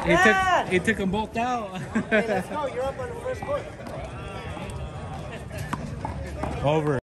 He took them both out. Hey, let's go. You're up on the first court. Over.